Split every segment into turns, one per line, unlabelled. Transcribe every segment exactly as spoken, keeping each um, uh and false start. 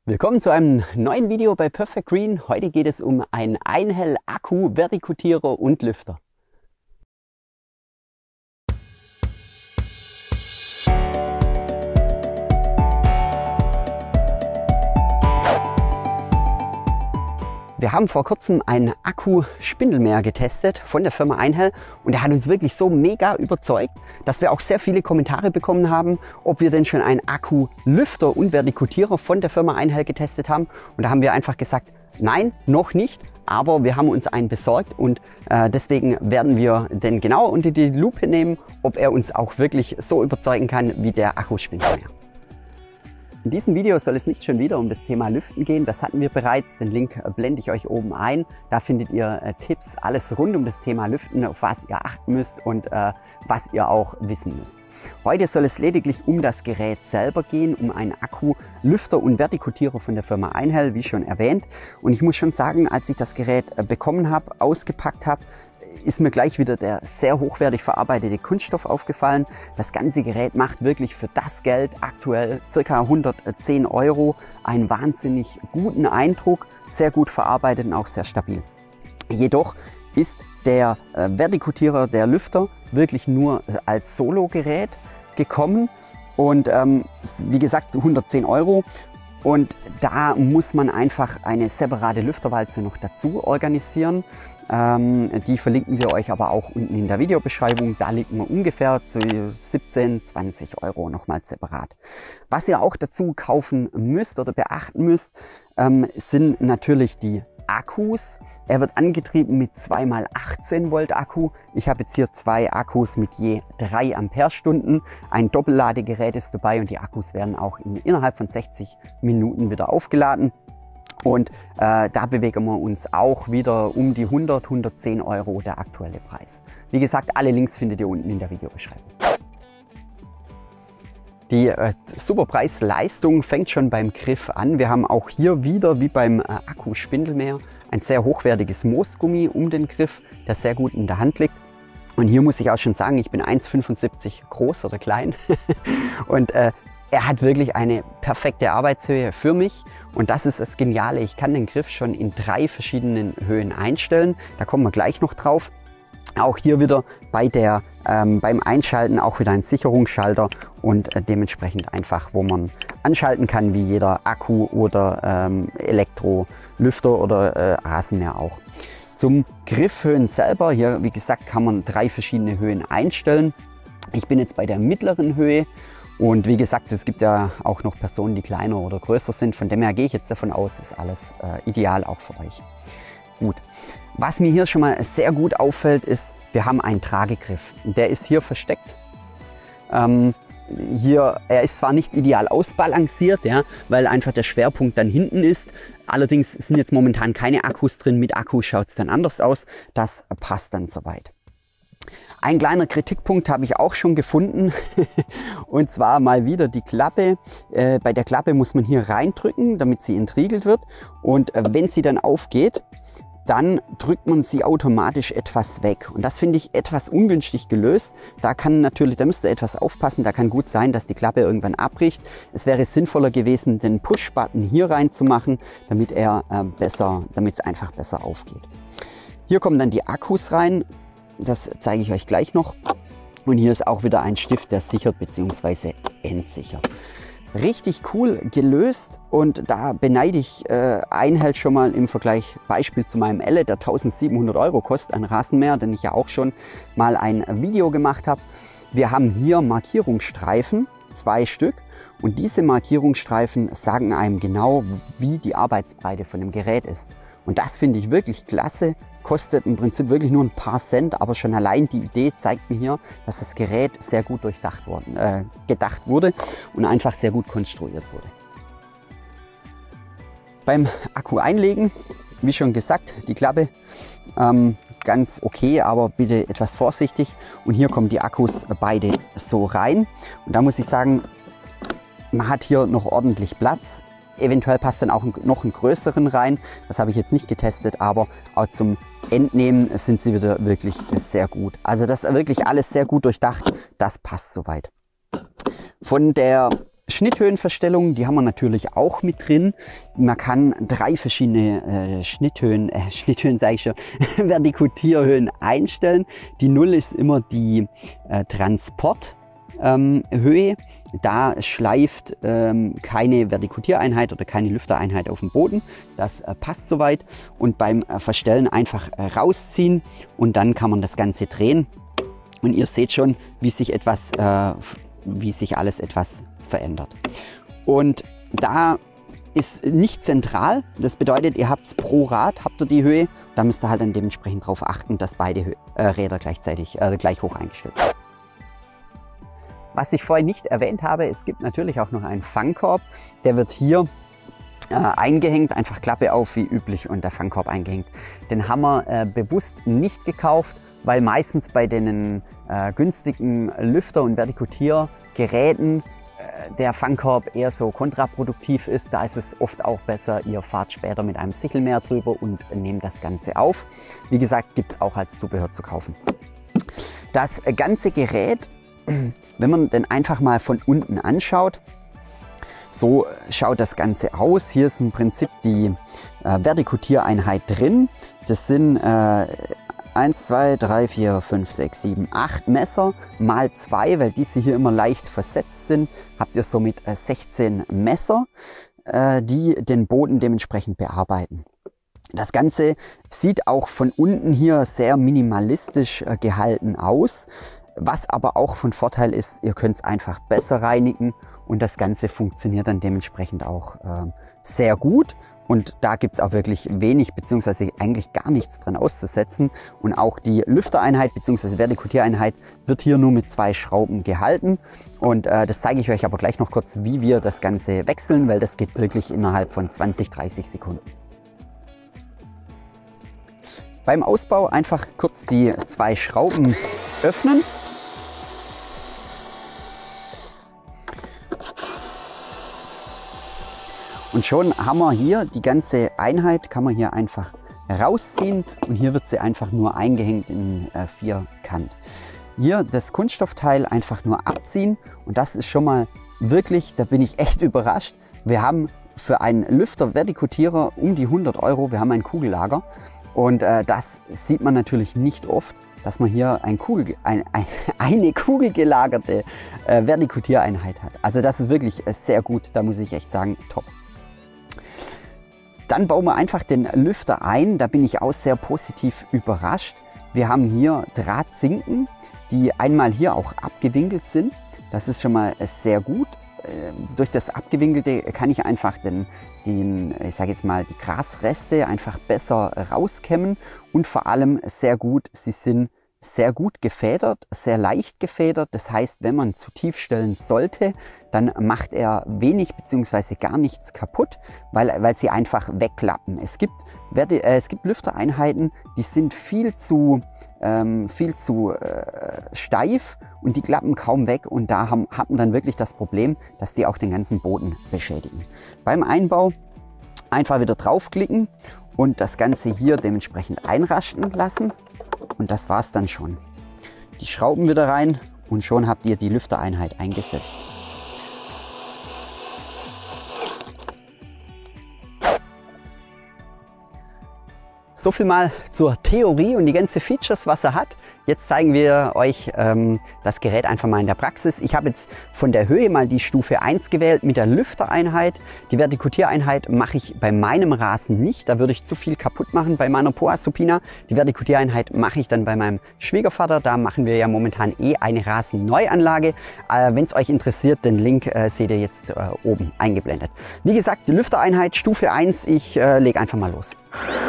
Willkommen zu einem neuen Video bei Perfect Green. Heute geht es um einen Einhell-Akku, Vertikutierer und Lüfter. Wir haben vor kurzem einen Akku-Spindelmäher getestet von der Firma Einhell und der hat uns wirklich so mega überzeugt, dass wir auch sehr viele Kommentare bekommen haben, ob wir denn schon einen Akku-Lüfter und Vertikutierer von der Firma Einhell getestet haben. Und da haben wir einfach gesagt, nein, noch nicht, aber wir haben uns einen besorgt und äh, deswegen werden wir den genauer unter die Lupe nehmen, ob er uns auch wirklich so überzeugen kann wie der Akku-Spindelmäher. In diesem Video soll es nicht schon wieder um das Thema Lüften gehen, das hatten wir bereits, den Link blende ich euch oben ein. Da findet ihr äh, Tipps, alles rund um das Thema Lüften, auf was ihr achten müsst und äh, was ihr auch wissen müsst. Heute soll es lediglich um das Gerät selber gehen, um einen Akku, Lüfter und Vertikutierer von der Firma Einhell, wie schon erwähnt. Und ich muss schon sagen, als ich das Gerät äh, bekommen habe, ausgepackt habe, ist mir gleich wieder der sehr hochwertig verarbeitete Kunststoff aufgefallen. Das ganze Gerät macht wirklich für das Geld aktuell ca. hundertzehn Euro einen wahnsinnig guten Eindruck, sehr gut verarbeitet und auch sehr stabil. Jedoch ist der äh, Vertikutierer, der Lüfter, wirklich nur äh, als Solo-Gerät gekommen und ähm, wie gesagt hundertzehn Euro. Und da muss man einfach eine separate Lüfterwalze noch dazu organisieren. Ähm, die verlinken wir euch aber auch unten in der Videobeschreibung. Da liegt man ungefähr zu siebzehn, zwanzig Euro nochmal separat. Was ihr auch dazu kaufen müsst oder beachten müsst, ähm, sind natürlich die Akkus. Er wird angetrieben mit zwei mal achtzehn Volt Akku. Ich habe jetzt hier zwei Akkus mit je drei Ampere-Stunden. Ein Doppelladegerät ist dabei und die Akkus werden auch in, innerhalb von sechzig Minuten wieder aufgeladen. Und äh, da bewegen wir uns auch wieder um die hundert, hundertzehn Euro der aktuelle Preis. Wie gesagt, alle Links findet ihr unten in der Videobeschreibung. Die äh, super Preis-Leistung fängt schon beim Griff an. Wir haben auch hier wieder, wie beim äh, Akku-Spindelmäher, ein sehr hochwertiges Moosgummi um den Griff, der sehr gut in der Hand liegt. Und hier muss ich auch schon sagen, ich bin eins Komma fünfundsiebzig groß oder klein und äh, er hat wirklich eine perfekte Arbeitshöhe für mich. Und das ist das Geniale, ich kann den Griff schon in drei verschiedenen Höhen einstellen. Da kommen wir gleich noch drauf. Auch hier wieder bei der, ähm, beim Einschalten auch wieder ein Sicherungsschalter und äh, dementsprechend einfach, wo man anschalten kann, wie jeder Akku oder ähm, Elektrolüfter oder äh, Rasenmäher auch. Zum Griffhöhen selber, hier wie gesagt, kann man drei verschiedene Höhen einstellen. Ich bin jetzt bei der mittleren Höhe und wie gesagt, es gibt ja auch noch Personen, die kleiner oder größer sind. Von dem her gehe ich jetzt davon aus, ist alles äh, ideal auch für euch. Gut. Was mir hier schon mal sehr gut auffällt, ist, wir haben einen Tragegriff. Der ist hier versteckt. Ähm, hier, er ist zwar nicht ideal ausbalanciert, ja, weil einfach der Schwerpunkt dann hinten ist. Allerdings sind jetzt momentan keine Akkus drin. Mit Akku schaut es dann anders aus. Das passt dann soweit. Ein kleiner Kritikpunkt habe ich auch schon gefunden und zwar mal wieder die Klappe. Äh, bei der Klappe muss man hier reindrücken, damit sie entriegelt wird und äh, wenn sie dann aufgeht, dann drückt man sie automatisch etwas weg. Und das finde ich etwas ungünstig gelöst. Da kann natürlich, da müsst ihr etwas aufpassen. Da kann gut sein, dass die Klappe irgendwann abbricht. Es wäre sinnvoller gewesen, den Push-Button hier reinzumachen, damit er äh, besser, damit es einfach besser aufgeht. Hier kommen dann die Akkus rein. Das zeige ich euch gleich noch. Und hier ist auch wieder ein Stift, der sichert bzw. entsichert. Richtig cool gelöst und da beneide ich äh, Einhell schon mal im Vergleich, Beispiel zu meinem Elle, der tausendsiebenhundert Euro kostet, ein Rasenmäher, den ich ja auch schon mal ein Video gemacht habe. Wir haben hier Markierungsstreifen, zwei Stück, und diese Markierungsstreifen sagen einem genau, wie die Arbeitsbreite von dem Gerät ist. Und das finde ich wirklich klasse, kostet im Prinzip wirklich nur ein paar Cent, aber schon allein die Idee zeigt mir hier, dass das Gerät sehr gut durchdacht worden, äh, gedacht wurde und einfach sehr gut konstruiert wurde. Beim Akku einlegen, wie schon gesagt, die Klappe ähm, ganz okay, aber bitte etwas vorsichtig. Und hier kommen die Akkus beide so rein. Und da muss ich sagen, man hat hier noch ordentlich Platz. Eventuell passt dann auch noch einen größeren rein. Das habe ich jetzt nicht getestet, aber auch zum Entnehmen sind sie wieder wirklich sehr gut. Also das ist wirklich alles sehr gut durchdacht. Das passt soweit. Von der Schnitthöhenverstellungen, die haben wir natürlich auch mit drin. Man kann drei verschiedene äh, Schnitthöhen, äh, Schnitthöhen sage ich schon, Vertikutierhöhen einstellen. Die Null ist immer die äh, Transport. Ähm, Höhe, da schleift ähm, keine Vertikutiereinheit oder keine Lüftereinheit auf dem Boden. Das äh, passt soweit. Und beim äh, Verstellen einfach äh, rausziehen und dann kann man das Ganze drehen. Und ihr seht schon, wie sich etwas, äh, wie sich alles etwas verändert. Und da ist nicht zentral. Das bedeutet, ihr habt pro Rad habt ihr die Höhe. Da müsst ihr halt dann dementsprechend darauf achten, dass beide Hö äh, Räder gleichzeitig äh, gleich hoch eingestellt sind. Was ich vorhin nicht erwähnt habe, es gibt natürlich auch noch einen Fangkorb. Der wird hier äh, eingehängt, einfach Klappe auf wie üblich und der Fangkorb eingehängt. Den haben wir äh, bewusst nicht gekauft, weil meistens bei den äh, günstigen Lüfter- und Vertikutiergeräten äh, der Fangkorb eher so kontraproduktiv ist. Da ist es oft auch besser, ihr fahrt später mit einem Sichelmäher drüber und nehmt das Ganze auf. Wie gesagt, gibt es auch als Zubehör zu kaufen. Das ganze Gerät, wenn man den einfach mal von unten anschaut, so schaut das Ganze aus. Hier ist im Prinzip die äh, Vertikutiereinheit drin. Das sind äh, eins, zwei, drei, vier, fünf, sechs, sieben, acht Messer mal zwei, weil diese hier immer leicht versetzt sind, habt ihr somit äh, sechzehn Messer, äh, die den Boden dementsprechend bearbeiten. Das Ganze sieht auch von unten hier sehr minimalistisch äh, gehalten aus. Was aber auch von Vorteil ist, ihr könnt es einfach besser reinigen und das Ganze funktioniert dann dementsprechend auch äh, sehr gut. Und da gibt es auch wirklich wenig bzw. eigentlich gar nichts dran auszusetzen. Und auch die Lüftereinheit bzw. Vertikutiereinheit wird hier nur mit zwei Schrauben gehalten. Und äh, das zeige ich euch aber gleich noch kurz, wie wir das Ganze wechseln, weil das geht wirklich innerhalb von zwanzig, dreißig Sekunden. Beim Ausbau einfach kurz die zwei Schrauben öffnen. Und schon haben wir hier die ganze Einheit, kann man hier einfach rausziehen und hier wird sie einfach nur eingehängt in äh, vierkant. Hier das Kunststoffteil einfach nur abziehen und das ist schon mal wirklich, da bin ich echt überrascht. Wir haben für einen Lüfter-Vertikutierer um die hundert Euro, wir haben ein Kugellager und äh, das sieht man natürlich nicht oft, dass man hier ein Kugel, ein, ein, eine kugelgelagerte äh, Vertikutiereinheit hat. Also das ist wirklich äh, sehr gut, da muss ich echt sagen, top. Dann bauen wir einfach den Lüfter ein, da bin ich auch sehr positiv überrascht. Wir haben hier Drahtzinken, die einmal hier auch abgewinkelt sind. Das ist schon mal sehr gut. Durch das Abgewinkelte kann ich einfach den, den ich sage jetzt mal, die Grasreste einfach besser rauskämmen und vor allem sehr gut, sie sind sehr gut gefedert, sehr leicht gefedert. Das heißt, wenn man zu tief stellen sollte, dann macht er wenig bzw. gar nichts kaputt, weil, weil sie einfach wegklappen. Es gibt, äh, es gibt Lüftereinheiten, die sind viel zu, ähm, viel zu äh, steif und die klappen kaum weg und da haben, hat man dann wirklich das Problem, dass die auch den ganzen Boden beschädigen. Beim Einbau einfach wieder draufklicken und das Ganze hier dementsprechend einrasten lassen. Und das war's dann schon. Die Schrauben wieder rein und schon habt ihr die Lüftereinheit eingesetzt. So viel mal zur Theorie und die ganzen Features, was er hat. Jetzt zeigen wir euch ähm, das Gerät einfach mal in der Praxis. Ich habe jetzt von der Höhe mal die Stufe eins gewählt mit der Lüftereinheit. Die Vertikutiereinheit mache ich bei meinem Rasen nicht. Da würde ich zu viel kaputt machen bei meiner Poa Supina. Die Vertikutiereinheit mache ich dann bei meinem Schwiegervater. Da machen wir ja momentan eh eine Rasenneuanlage. Äh, Wenn es euch interessiert, den Link äh, seht ihr jetzt äh, oben eingeblendet. Wie gesagt, die Lüftereinheit Stufe eins. Ich äh, lege einfach mal los.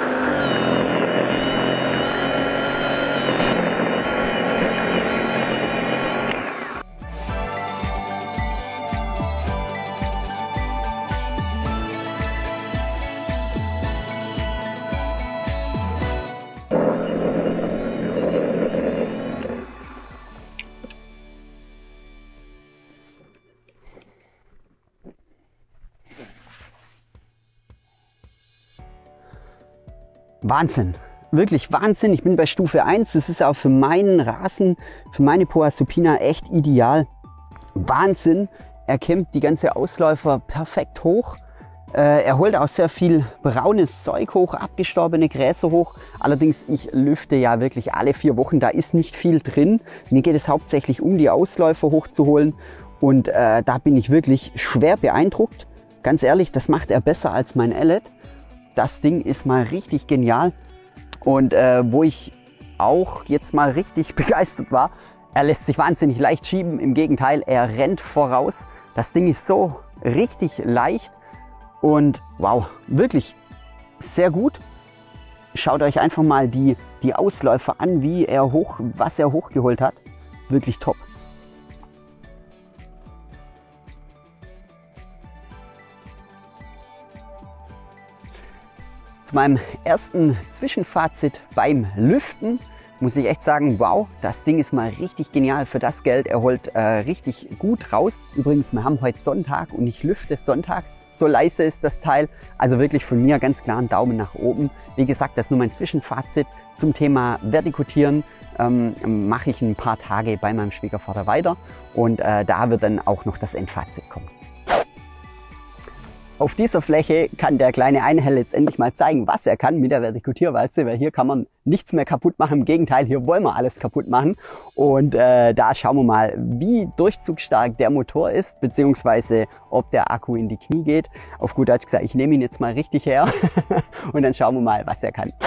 Wahnsinn, wirklich Wahnsinn. Ich bin bei Stufe eins. Das ist auch für meinen Rasen, für meine Poa Supina echt ideal. Wahnsinn. er kämmt die ganze Ausläufer perfekt hoch. Äh, er holt auch sehr viel braunes Zeug hoch, abgestorbene Gräser hoch. Allerdings, ich lüfte ja wirklich alle vier Wochen, da ist nicht viel drin. Mir geht es hauptsächlich um die Ausläufer hochzuholen und äh, da bin ich wirklich schwer beeindruckt. Ganz ehrlich, das macht er besser als mein Ellet. Das Ding ist mal richtig genial und äh, wo ich auch jetzt mal richtig begeistert war, er lässt sich wahnsinnig leicht schieben. Im Gegenteil, er rennt voraus. Das Ding ist so richtig leicht. Und wow, wirklich sehr gut. Schaut euch einfach mal die, die Ausläufer an, wie er hoch, was er hochgeholt hat. Wirklich top. Zu meinem ersten Zwischenfazit beim Lüften muss ich echt sagen, wow, das Ding ist mal richtig genial für das Geld. Er holt äh, richtig gut raus. Übrigens, wir haben heute Sonntag und ich lüfte sonntags. So leise ist das Teil. Also wirklich von mir ganz klar einen Daumen nach oben. Wie gesagt, das ist nur mein Zwischenfazit zum Thema Vertikutieren. Ähm, mache ich ein paar Tage bei meinem Schwiegervater weiter und äh, da wird dann auch noch das Endfazit kommen. Auf dieser Fläche kann der kleine Einhell jetzt endlich mal zeigen, was er kann mit der Vertikutierwalze, weil hier kann man nichts mehr kaputt machen. Im Gegenteil, hier wollen wir alles kaputt machen. Und äh, da schauen wir mal, wie durchzugsstark der Motor ist, beziehungsweise ob der Akku in die Knie geht. Auf gut Deutsch gesagt, ich nehme ihn jetzt mal richtig her und dann schauen wir mal, was er kann.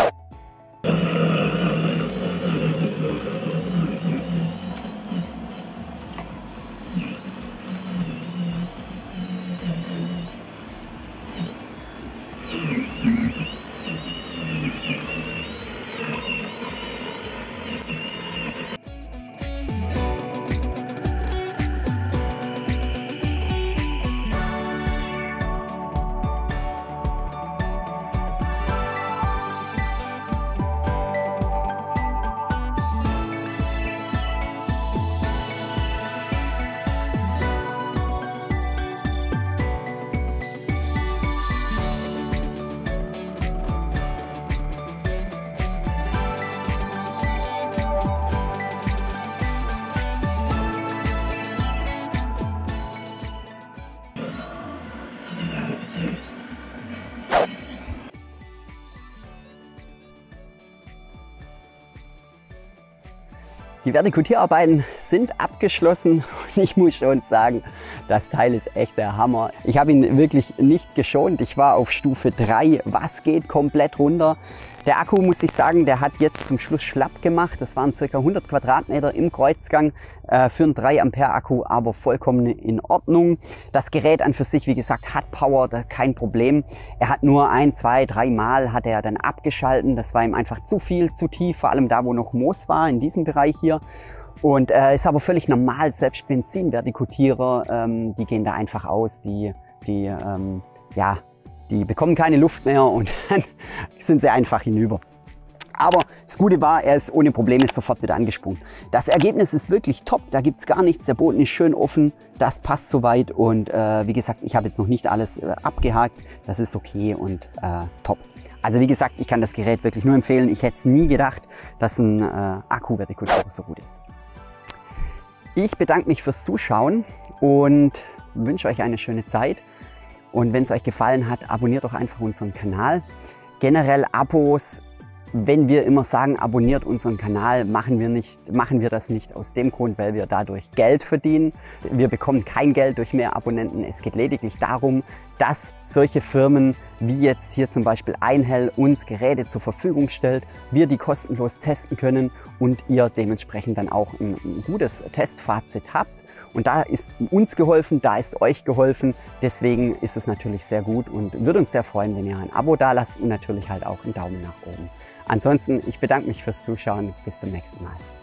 Die Vertikutierarbeiten sind abgeschlossen und ich muss schon sagen, das Teil ist echt der Hammer. Ich habe ihn wirklich nicht geschont. Ich war auf Stufe drei, was geht, komplett runter. Der Akku, muss ich sagen, der hat jetzt zum Schluss schlapp gemacht. Das waren ca. hundert Quadratmeter im Kreuzgang äh, für einen drei Ampere Akku, aber vollkommen in Ordnung. Das Gerät an für sich, wie gesagt, hat Power, kein Problem. Er hat nur ein, zwei, drei Mal hat er dann abgeschalten. Das war ihm einfach zu viel, zu tief, vor allem da, wo noch Moos war, in diesem Bereich hier. Und äh, ist aber völlig normal, selbst Benzinvertikutierer, ähm, die gehen da einfach aus, die, die, ähm, ja, die bekommen keine Luft mehr und dann sind sie einfach hinüber. Aber das Gute war, er ist ohne Probleme sofort wieder angesprungen. Das Ergebnis ist wirklich top, da gibt's gar nichts, der Boden ist schön offen, das passt soweit und äh, wie gesagt, ich habe jetzt noch nicht alles äh, abgehakt, das ist okay und äh, top. Also wie gesagt, ich kann das Gerät wirklich nur empfehlen, ich hätte es nie gedacht, dass ein äh, Akku-Vertikutierer so gut ist. Ich bedanke mich fürs Zuschauen und wünsche euch eine schöne Zeit. Und wenn es euch gefallen hat, abonniert doch einfach unseren Kanal. Generell Abos, wenn wir immer sagen, abonniert unseren Kanal, machen wir, nicht, machen wir das nicht aus dem Grund, weil wir dadurch Geld verdienen. Wir bekommen kein Geld durch mehr Abonnenten. Es geht lediglich darum, dass solche Firmen wie jetzt hier zum Beispiel Einhell uns Geräte zur Verfügung stellt, wir die kostenlos testen können und ihr dementsprechend dann auch ein, ein gutes Testfazit habt. Und da ist uns geholfen, da ist euch geholfen. Deswegen ist es natürlich sehr gut und würde uns sehr freuen, wenn ihr ein Abo da lasst und natürlich halt auch einen Daumen nach oben. Ansonsten, ich bedanke mich fürs Zuschauen. Bis zum nächsten Mal.